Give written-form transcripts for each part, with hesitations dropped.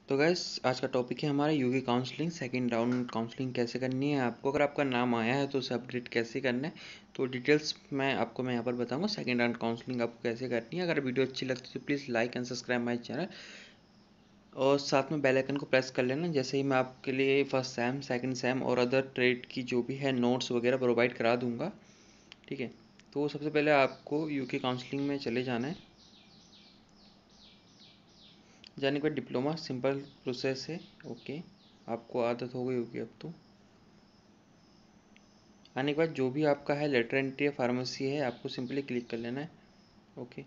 तो गैस आज का टॉपिक है हमारा UK counselling second round counselling कैसे करनी है आपको। अगर आपका नाम आया है तो उसे अपडेट कैसे करना है, तो डिटेल्स मैं यहाँ पर बताऊंगा। सेकंड राउंड काउंसलिंग आपको कैसे करनी है। अगर वीडियो अच्छी लगती है तो please like and subscribe my channel और साथ में बेल आइकन को प्रेस कर लेना। जैसे ही मैं आपके लिए फर्स्ट सेम सेकंड सेम और अदर ट्रेड की जो भी है नोट्स वगैरह प्रोवाइड करा दूँगा, ठीक है। तो सबसे पहले आपको यूके काउंसलिंग में चले जाना है। जाने के बाद डिप्लोमा सिंपल प्रोसेस है, ओके। आपको आदत हो गई होगी अब तो। आने के बाद जो भी आपका है लेटर एंट्री या फार्मेसी है, आपको सिंपली क्लिक कर लेना है, ओके।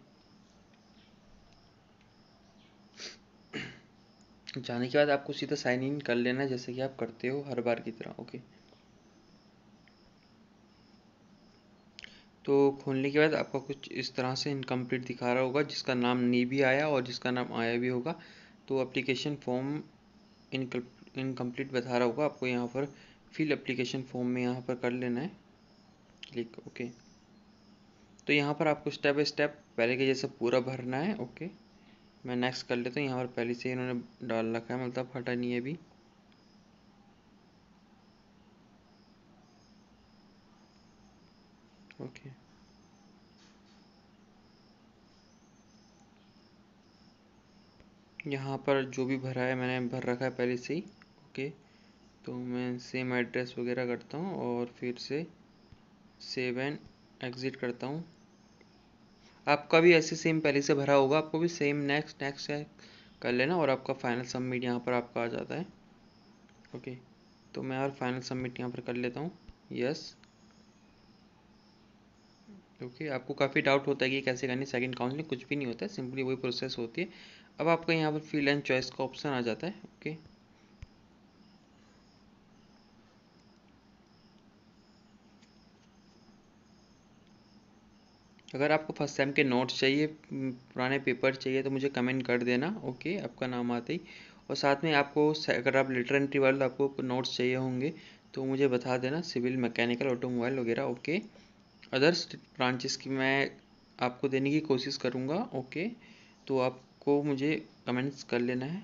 जाने के बाद आपको सीधा साइन इन कर लेना है जैसे कि आप करते हो हर बार की तरह, ओके। तो खोलने के बाद आपका कुछ इस तरह से इनकम्प्लीट दिखा रहा होगा, जिसका नाम नहीं भी आया और जिसका नाम आया भी होगा तो एप्लीकेशन फॉर्म इनकम्प्लीट बता रहा होगा। आपको यहाँ पर फिल एप्लीकेशन फॉर्म में यहाँ पर कर लेना है क्लिक, ओके। तो यहाँ पर आपको स्टेप बाय स्टेप पहले के जैसा पूरा भरना है, ओके। मैं नेक्स्ट कर लेता हूँ। यहाँ पर पहले से इन्होंने डाल रखा है, मतलब हटा नहीं है अभी, ओके। यहाँ पर जो भी भरा है मैंने भर रखा है पहले से ही, ओके। तो मैं सेम एड्रेस वगैरह करता हूँ और फिर से सेव एंड एग्ज़िट करता हूँ। आपका भी ऐसे सेम पहले से भरा होगा, आपको भी सेम नेक्स्ट नेक्स्ट कर लेना और आपका फाइनल सबमिट यहाँ पर आपका आ जाता है, ओके। तो मैं और फाइनल सबमिट यहाँ पर कर लेता हूँ, यस, ओके। आपको काफ़ी डाउट होता है कि कैसे करनी सेकंड काउंसलिंग, कुछ भी नहीं होता है, सिंपली वही प्रोसेस होती है। अब आपका यहाँ पर फिल एंड चॉइस का ऑप्शन आ जाता है, ओके। अगर आपको फर्स्ट सेम के नोट्स चाहिए, पुराने पेपर चाहिए तो मुझे कमेंट कर देना, ओके, आपका नाम आते ही। और साथ में आपको अगर आप लेटर एंट्री वाले आपको नोट्स चाहिए होंगे तो मुझे बता देना, सिविल मैकेनिकल ऑटोमोबाइल वगैरह, ओके। अदर्स ब्रांचेस की मैं आपको देने की कोशिश करूँगा, ओके। तो आपको मुझे कमेंट्स कर लेना है।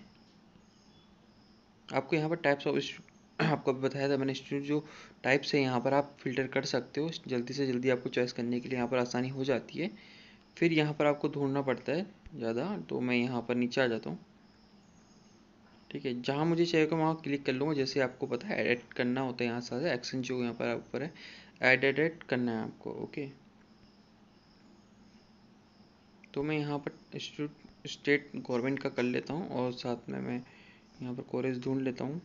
आपको यहाँ पर टाइप्स ऑफ आपको अभी बताया था मैंने इंस्टीट्यूट जो टाइप्स है यहाँ पर आप फिल्टर कर सकते हो, जल्दी से जल्दी आपको चॉइस करने के लिए यहाँ पर आसानी हो जाती है। फिर यहाँ पर आपको ढूंढना पड़ता है ज़्यादा, तो मैं यहाँ पर नीचे आ जाता हूँ, ठीक है। जहाँ मुझे चाहिए वहाँ क्लिक कर लूँगा। जैसे आपको पता है एडिट करना होता है, यहाँ से एक्शन जो यहाँ पर ऊपर है एडिट करना है आपको, ओके। तो मैं यहाँ पर इंस्टीट्यूट स्टेट गवर्नमेंट का कर लेता हूँ और साथ में मैं यहाँ पर कॉलेज ढूंढ लेता हूँ।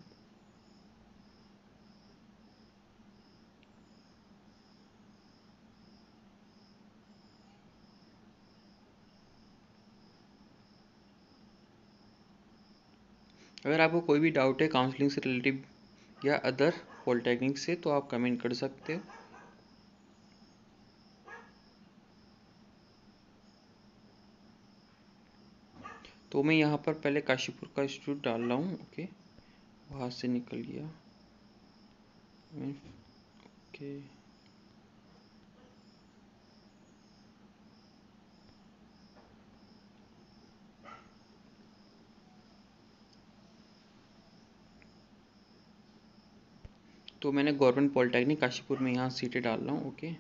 अगर आपको कोई भी डाउट है काउंसलिंग से रिलेटिव या अदर पॉलिटेक्निक से तो आप कमेंट कर सकते हो। तो मैं यहाँ पर पहले काशीपुर का इंस्टीट्यूट डाल रहा हूँ, ओके। वहाँ से निकल गया, ओके। तो मैंने गवर्नमेंट पॉलिटेक्निक काशीपुर में यहाँ सीटें डाल रहा हूँ, ओके।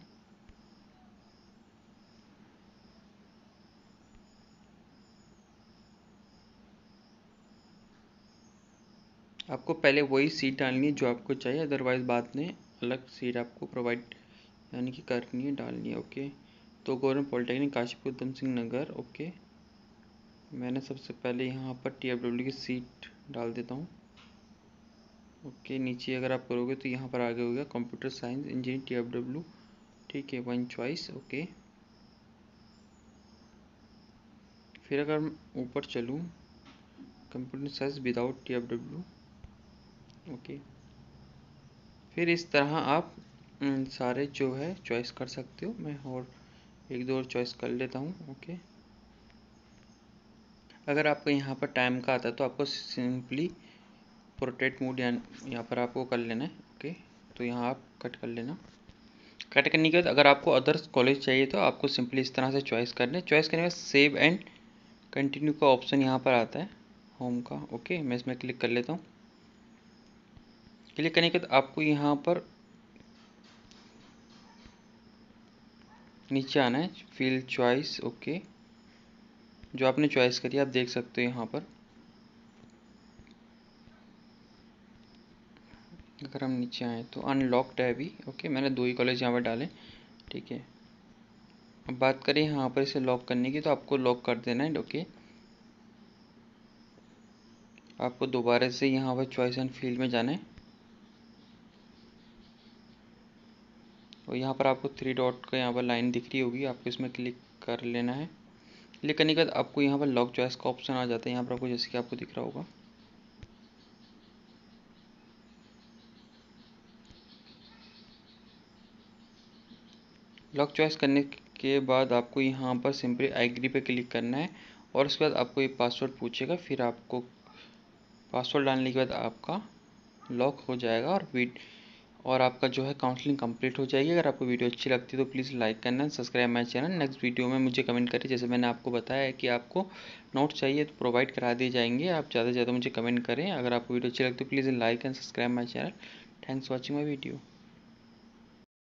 आपको पहले वही सीट डालनी है जो आपको चाहिए, अदरवाइज बाद में अलग सीट आपको प्रोवाइड यानी कि करनी है, डालनी है, ओके। तो government polytechnic Kashipur Udham Singh Nagar, okay. मैंने सबसे पहले यहाँ पर TFW की सीट डाल देता हूँ, ओके। नीचे अगर आप करोगे तो यहाँ पर आगे हो गया कंप्यूटर साइंस इंजीनियरिंग TFW, ठीक है, वन चॉइस, ओके। फिर अगर मैं ऊपर चलूँ computer science without TFW, okay. फिर इस तरह आप सारे जो है चॉइस कर सकते हो। मैं और एक दो और चॉइस कर लेता हूँ, ओके। अगर आपको यहाँ पर टाइम का आता है तो आपको सिंपली प्रोटेक्ट मोड यहाँ पर आपको कर लेना है, ओके। तो यहाँ आप कट कर लेना। कट करने के बाद अगर आपको अदर्स कॉलेज चाहिए तो आपको सिंपली इस तरह से चॉइस करना है। चॉइस करने के बाद सेव एंड कंटिन्यू का ऑप्शन यहाँ पर आता है, होम का। ओके, मैं इसमें क्लिक कर लेता हूँ। क्लिक करने के बाद आपको यहाँ पर नीचे आना है, फील्ड चॉइस। ओके, जो आपने चॉइस करी आप देख सकते हो यहाँ पर। अगर हम नीचे आए तो अनलॉक्ड है अभी। ओके, मैंने 2 ही कॉलेज यहाँ पर डाले, ठीक है। अब बात करें यहाँ पर इसे लॉक करने की, तो आपको लॉक कर देना है। ओके, आपको दोबारा से यहाँ पर चॉइस एंड फील्ड में जाना है और यहाँ पर आपको 3 डॉट का यहाँ पर लाइन दिख रही होगी, आपको इसमें क्लिक कर लेना है। क्लिक करने के बाद आपको यहाँ पर लॉक चॉइस का ऑप्शन आ जाता है यहाँ पर आपको, जैसे कि आपको दिख रहा होगा। लॉक चॉइस करने के बाद आपको यहाँ पर सिंपली एग्री पे क्लिक करना है और उसके बाद आपको ये पासवर्ड पूछेगा, फिर आपको पासवर्ड डालने के बाद आपका लॉक हो जाएगा और आपका जो है काउंसलिंग कंप्लीट हो जाएगी। अगर आपको वीडियो अच्छी लगती है तो प्लीज़ लाइक करना, subscribe my channel. Next video में मुझे कमेंट करें, जैसे मैंने आपको बताया है कि आपको नोट चाहिए तो प्रोवाइड करा दिए जाएंगे। आप ज़्यादा से ज़्यादा मुझे कमेंट करें। अगर आपको वीडियो अच्छी लगती है please like and subscribe my channel. Thanks for watching my video.